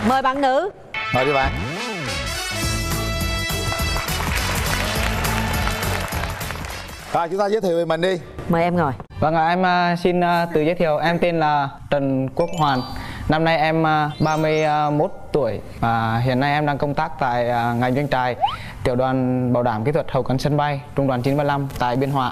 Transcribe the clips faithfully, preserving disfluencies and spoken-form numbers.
Mời bạn nữ. Mời đi bạn. Rồi chúng ta giới thiệu về mình đi. Mời em ngồi. Vâng ạ, em uh, xin uh, tự giới thiệu. Em tên là Trần Quốc Hoàn. Năm nay em uh, ba mươi mốt tuổi và hiện nay em đang công tác tại uh, ngành doanh trại, tiểu đoàn bảo đảm kỹ thuật hậu cần sân bay, trung đoàn chín ba lăm tại Biên Hòa.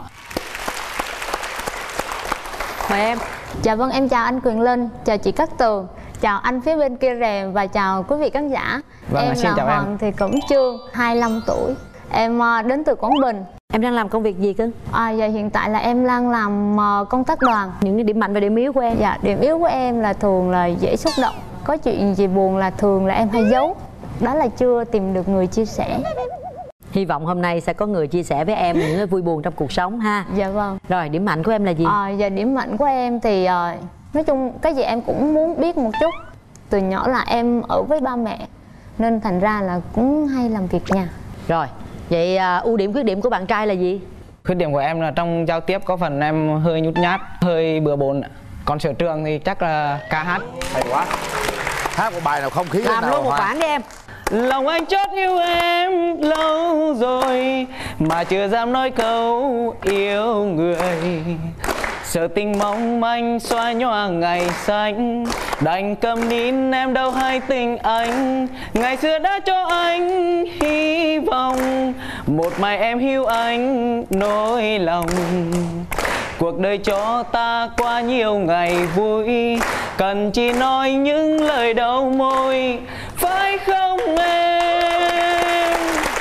Mời em. Dạ vâng, em chào anh Quyền Linh, chào chị Cát Tường, chào anh phía bên kia rèm và chào quý vị khán giả. Vâng, em xin là chào Hoàng em. Thị Cẩm Trương, hai mươi lăm tuổi. Em uh, đến từ Quảng Bình. Em đang làm công việc gì cưng? À, dạ hiện tại là em đang làm uh, công tác đoàn. Những cái điểm mạnh và điểm yếu của em? Dạ, điểm yếu của em là thường là dễ xúc động. Có chuyện gì buồn là thường là em hay giấu. Đó là chưa tìm được người chia sẻ. Hy vọng hôm nay sẽ có người chia sẻ với em những cái vui buồn trong cuộc sống ha. Dạ vâng. Rồi, điểm mạnh của em là gì? À, dạ điểm mạnh của em thì uh, nói chung cái gì em cũng muốn biết một chút. Từ nhỏ là em ở với ba mẹ nên thành ra là cũng hay làm việc nhà. Rồi, vậy uh, ưu điểm khuyết điểm của bạn trai là gì? Khuyết điểm của em là trong giao tiếp có phần em hơi nhút nhát, hơi bừa bộn. Còn sở trường thì chắc là ca hát. Hay quá. Hát một bài nào không khí Làm nào luôn một Hoàng. bản đi em. Lòng anh chót yêu em lâu rồi mà chưa dám nói câu yêu người. Sợ tình mong manh xóa nhòa ngày xanh, đành cầm nín em đâu hay tình anh. Ngày xưa đã cho anh hy vọng, một mai em hiu anh nỗi lòng. Cuộc đời cho ta qua nhiều ngày vui, cần chỉ nói những lời đầu môi, phải không em?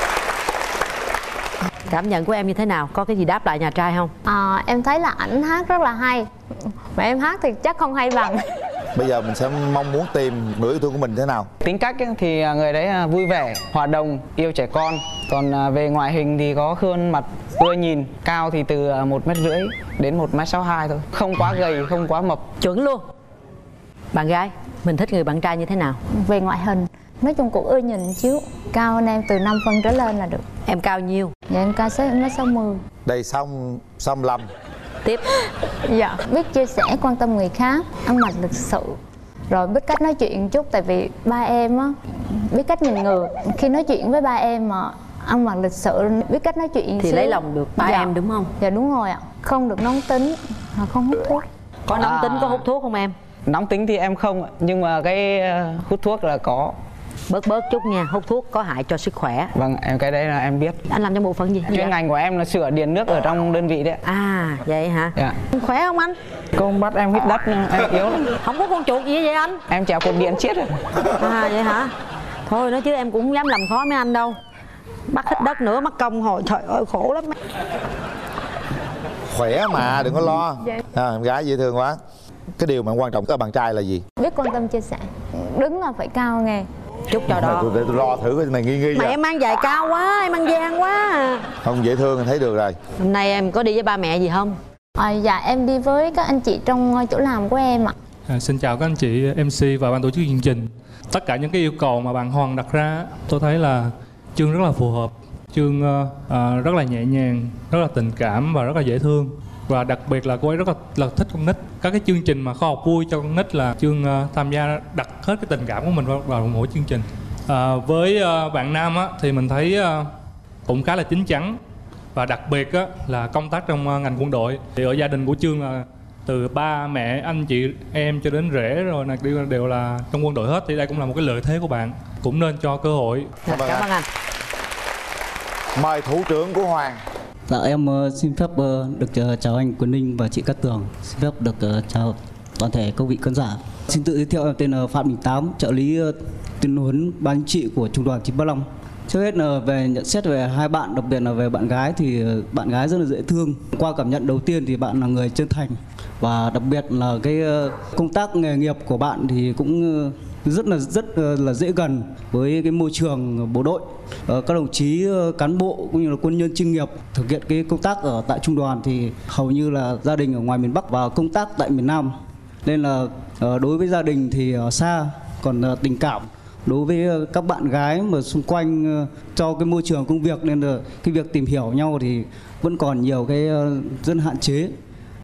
Cảm nhận của em như thế nào? Có cái gì đáp lại nhà trai không? À, em thấy là ảnh hát rất là hay. Mà em hát thì chắc không hay bằng. Bây giờ mình sẽ mong muốn tìm người yêu thương của mình thế nào? Tính cách ấy, thì người đấy vui vẻ, hòa đồng, yêu trẻ con. Còn về ngoại hình thì có khuôn mặt ưa nhìn, cao thì từ một mét rưỡi đến một mét sáu hai thôi. Không quá gầy, không quá mập. Chuẩn luôn. Bạn gái, mình thích người bạn trai như thế nào? Về ngoại hình, nói chung cũng ưa nhìn xíu. Cao hơn em từ năm phân trở lên là được. Em cao nhiêu? Dạ em cao sáu mét sáu mươi. Đây xong xong lâm. Tiếp. Dạ, biết chia sẻ, quan tâm người khác, ăn mặc lịch sự. Rồi biết cách nói chuyện chút, tại vì ba em á biết cách nhìn người. Khi nói chuyện với ba em mà ăn mặc lịch sự, biết cách nói chuyện thì xíu lấy lòng được ba dạ. em đúng không? Dạ đúng rồi ạ. Không được nóng tính, mà không hút thuốc. Có nóng À. tính, có hút thuốc không em? Nóng tính thì em không, nhưng mà cái hút thuốc là có. Bớt bớt chút nha, hút thuốc có hại cho sức khỏe. Vâng, em cái đấy là em biết. Anh làm trong bộ phận gì? Chuyên ngành của em là sửa điện nước ở trong đơn vị đấy. À, vậy hả? Dạ. Khỏe không anh? Công bắt em hít đất nhưng em yếu lắm. Không có con chuột gì vậy anh? Em trèo cột điện chết rồi. À vậy hả? Thôi nói chứ em cũng không dám làm khó mấy anh đâu. Bắt hít đất nữa, mất công hồi, trời ơi khổ lắm. Khỏe mà, đừng có lo. À, em gái dễ thương quá. Cái điều mà quan trọng của bạn trai là gì? Biết quan tâm chia sẻ. Đứng là phải cao nghe. Chút cho đó. Tôi, tôi lo thử cái này nghi nghi Mà vậy. em mang giày cao quá, em ăn gian quá à. Không, dễ thương, thấy được rồi. Hôm nay em có đi với ba mẹ gì không? À, dạ em đi với các anh chị trong chỗ làm của em ạ. À, xin chào các anh chị em xê và ban tổ chức chương trình. Tất cả những cái yêu cầu mà bạn Hoàng đặt ra, tôi thấy là Trương rất là phù hợp. Trương uh, uh, rất là nhẹ nhàng, rất là tình cảm và rất là dễ thương. Và đặc biệt là cô ấy rất là, là thích con nít. Các cái chương trình mà khoa học vui cho con nít là Trương uh, tham gia đặt hết cái tình cảm của mình vào, vào mỗi chương trình. Uh, với uh, bạn nam á, thì mình thấy uh, cũng khá là chín chắn. Và đặc biệt á, là công tác trong uh, ngành quân đội. Thì ở gia đình của Trương là từ ba mẹ, anh chị, em cho đến rể rồi là đều, đều là trong quân đội hết. Thì đây cũng là một cái lợi thế của bạn. Cũng nên cho cơ hội. Cảm ơn anh. Mời thủ trưởng của Hoàng. Dạ em uh, xin phép uh, được uh, chào anh Quyền Linh và chị Cát Tường. Xin phép được uh, chào toàn thể các vị khán giả. Xin tự giới thiệu, em tên là Phạm Đình Tám, trợ lý uh, tuyên huấn ban chính trị của trung đoàn chín ba lăm. Trước hết là về nhận xét về hai bạn, đặc biệt là về bạn gái thì uh, bạn gái rất là dễ thương. Qua cảm nhận đầu tiên thì bạn là người chân thành và đặc biệt là cái uh, công tác nghề nghiệp của bạn thì cũng uh, rất là rất là dễ gần với cái môi trường bộ đội. Các đồng chí cán bộ cũng như là quân nhân chuyên nghiệp thực hiện cái công tác ở tại trung đoàn thì hầu như là gia đình ở ngoài miền Bắc và công tác tại miền Nam, nên là đối với gia đình thì xa, còn tình cảm đối với các bạn gái mà xung quanh cho cái môi trường công việc, nên là cái việc tìm hiểu nhau thì vẫn còn nhiều cái rất hạn chế.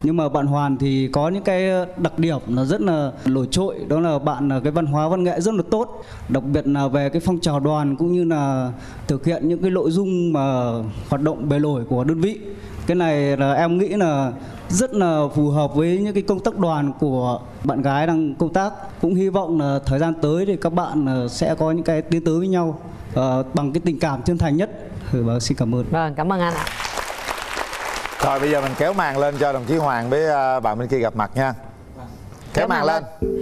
Nhưng mà bạn Hoàn thì có những cái đặc điểm nó rất là nổi trội, đó là bạn là cái văn hóa văn nghệ rất là tốt, đặc biệt là về cái phong trào đoàn cũng như là thực hiện những cái nội dung mà hoạt động bề nổi của đơn vị. Cái này là em nghĩ là rất là phù hợp với những cái công tác đoàn của bạn gái đang công tác. Cũng hy vọng là thời gian tới thì các bạn sẽ có những cái tiến tới với nhau uh, bằng cái tình cảm chân thành nhất. Ừ, vâng, xin cảm ơn. Vâng, cảm ơn anh ạ. Rồi bây giờ mình kéo màn lên cho đồng chí Hoàng với bạn bên kia gặp mặt nha. Kéo, kéo màn lên. lên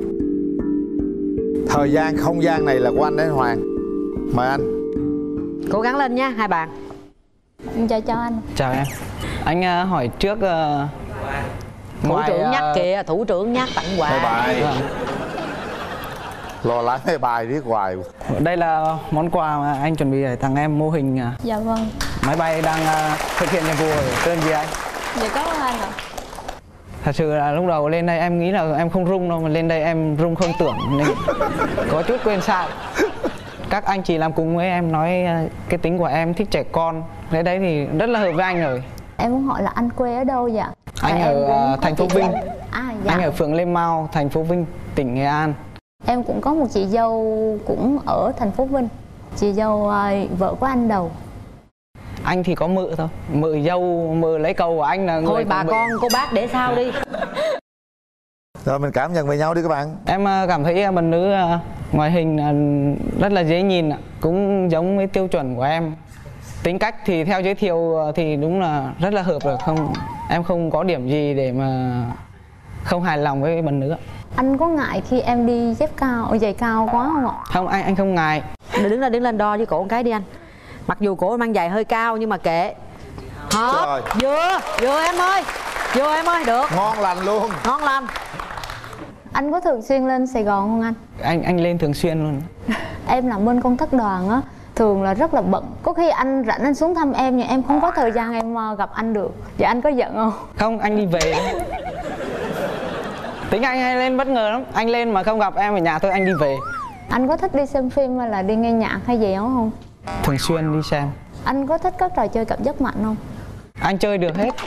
Thời gian, không gian này là của anh đấy Hoàng. Mời anh. Cố gắng lên nha hai bạn. Chào chào anh. Chào em. Anh uh, hỏi trước uh, Thủ ngoài, trưởng uh, nhắc kìa, thủ trưởng nhắc tặng quà. Bye bye. Vâng. Lo lắng cái bài viết hoài. Đây là món quà mà anh chuẩn bị để tặng em, mô hình uh, Dạ vâng. máy bay đang uh, thực hiện nhiệm vụ ở tên gì anh? Dạ có anh ạ. Thật sự là lúc đầu lên đây em nghĩ là em không rung đâu, mà lên đây em rung không tưởng nên có chút quên sai. Các anh chị làm cùng với em nói cái tính của em thích trẻ con, cái đấy thì rất là hợp với anh rồi. Em muốn hỏi là anh quê ở đâu vậy? Anh à, ở thành phố Vinh. À, dạ. Anh ở phường Lê Mau, thành phố Vinh, tỉnh Nghệ An. Em cũng có một chị dâu cũng ở thành phố Vinh. Chị dâu vợ của anh Đầu. Anh thì có mự thôi, mự dâu, mự lấy cầu của anh là người. Thôi bà mự. con cô bác để sau đi. Rồi mình cảm nhận về nhau đi các bạn. Em cảm thấy bạn nữ ngoại hình rất là dễ nhìn, cũng giống với tiêu chuẩn của em. Tính cách thì theo giới thiệu thì đúng là rất là hợp rồi, không em không có điểm gì để mà không hài lòng với bạn nữ. Anh có ngại khi em đi dép cao, giày cao quá không ạ? Không, anh anh không ngại. Đứng lên, đứng lên đo với cổ một cái đi anh. Mặc dù cổ mang giày hơi cao nhưng mà kệ. Hợp. Vừa, vừa em ơi. Vừa em ơi, được. Ngon lành luôn. Ngon lành. Anh có thường xuyên lên Sài Gòn không anh? Anh anh lên thường xuyên luôn. Em làm bên công tác đoàn á, thường là rất là bận. Có khi anh rảnh anh xuống thăm em nhưng em không có thời gian em gặp anh được. Vậy anh có giận không? Không, anh đi về. Tính anh hay lên bất ngờ lắm. Anh lên mà không gặp em ở nhà thôi anh đi về. Anh có thích đi xem phim hay là đi nghe nhạc hay gì không không? Thường xuyên đi xem. Anh có thích các trò chơi cảm giác mạnh không? Anh chơi được hết.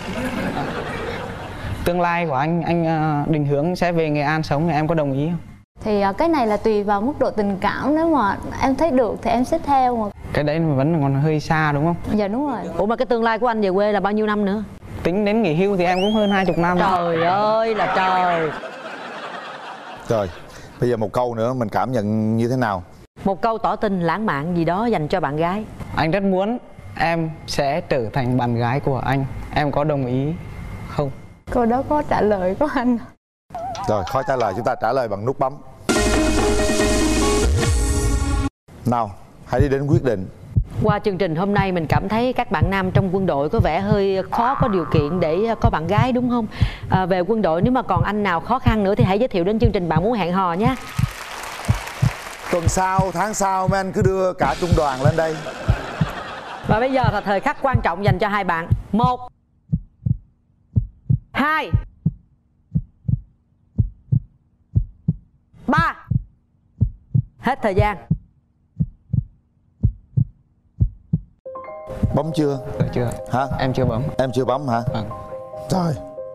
Tương lai của anh, anh định hướng sẽ về Nghệ An sống thì em có đồng ý không? Thì cái này là tùy vào mức độ tình cảm, nếu mà em thấy được thì em sẽ theo mà. Cái đấy vẫn còn hơi xa đúng không? Dạ đúng rồi. Ủa mà cái tương lai của anh về quê là bao nhiêu năm nữa? Tính đến nghỉ hưu thì em cũng hơn hai chục năm. Trời ơi là trời. Rồi, bây giờ một câu nữa mình cảm nhận như thế nào? Một câu tỏ tình lãng mạn gì đó dành cho bạn gái. Anh rất muốn em sẽ trở thành bạn gái của anh. Em có đồng ý không? Câu đó có trả lời của anh. Rồi, khó trả lời, chúng ta trả lời bằng nút bấm. Nào, hãy đi đến quyết định. Qua chương trình hôm nay mình cảm thấy các bạn nam trong quân đội có vẻ hơi khó có điều kiện để có bạn gái đúng không? À, về quân đội nếu mà còn anh nào khó khăn nữa thì hãy giới thiệu đến chương trình Bạn Muốn Hẹn Hò nhé. Tuần sau, tháng sau mấy anh cứ đưa cả trung đoàn lên đây. Và bây giờ là thời khắc quan trọng dành cho hai bạn. Một, hai, ba. Hết thời gian. Bấm chưa? Được chưa? Hả? Em chưa bấm. Em chưa bấm hả? Vâng. Rồi.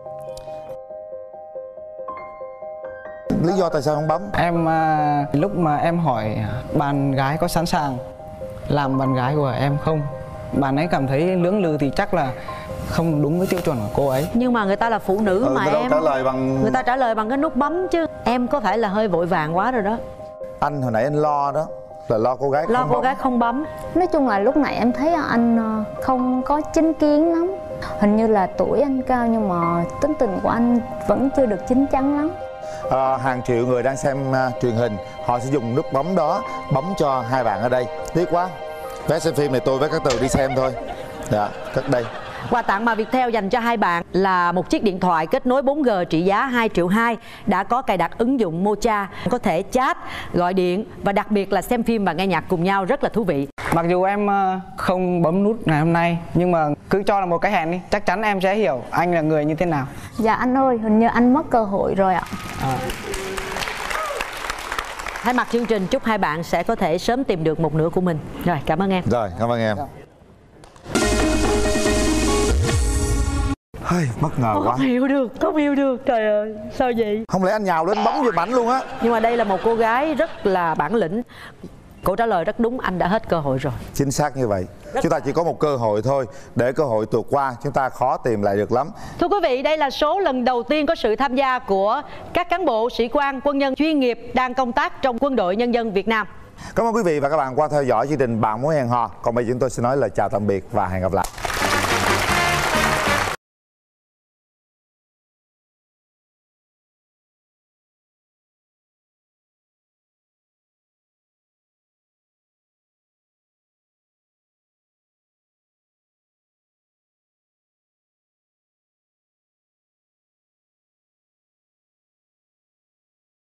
Lý do tại sao không bấm? Em à, lúc mà em hỏi bạn gái có sẵn sàng làm bạn gái của em không, bạn ấy cảm thấy lưỡng lự thì chắc là không đúng với tiêu chuẩn của cô ấy. Nhưng mà người ta là phụ nữ Ừ, mà người ta em trả lời bằng... Người ta trả lời bằng cái nút bấm chứ. Em có thể là hơi vội vàng quá rồi đó. Anh hồi nãy anh lo đó là lo cô gái Lo không cô bấm. gái không bấm. Nói chung là lúc này em thấy anh không có chính kiến lắm. Hình như là tuổi anh cao nhưng mà tính tình của anh vẫn chưa được chín chắn lắm. À, hàng triệu người đang xem uh, truyền hình, họ sẽ dùng nút bấm đó bấm cho hai bạn ở đây. Tiếc quá. Vé xem phim này tôi với các Tường đi xem thôi. Dạ, cất đây. Quà tặng mà Viettel dành cho hai bạn là một chiếc điện thoại kết nối bốn G trị giá hai triệu hai, đã có cài đặt ứng dụng Mocha, có thể chat, gọi điện và đặc biệt là xem phim và nghe nhạc cùng nhau, rất là thú vị. Mặc dù em không bấm nút ngày hôm nay nhưng mà cứ cho là một cái hẹn đi, chắc chắn em sẽ hiểu anh là người như thế nào. Dạ anh ơi, hình như anh mất cơ hội rồi ạ. À. Thay mặt chương trình chúc hai bạn sẽ có thể sớm tìm được một nửa của mình. Rồi, cảm ơn em. Rồi, cảm ơn em. Hơi, bất ngờ quá. Không hiểu được, không hiểu được. Trời ơi, sao vậy? Không lẽ anh nhào lên bấm giùm ảnh luôn á? Nhưng mà đây là một cô gái rất là bản lĩnh. Cô trả lời rất đúng, anh đã hết cơ hội rồi. Chính xác như vậy. Rất chúng ta chỉ có một cơ hội thôi. Để cơ hội tuột qua chúng ta khó tìm lại được lắm. Thưa quý vị, đây là số lần đầu tiên có sự tham gia của các cán bộ, sĩ quan, quân nhân chuyên nghiệp đang công tác trong Quân đội Nhân dân Việt Nam. Cảm ơn quý vị và các bạn qua theo dõi chương trình Bạn Muốn Hẹn Hò. Còn bây giờ chúng tôi xin nói lời chào tạm biệt và hẹn gặp lại.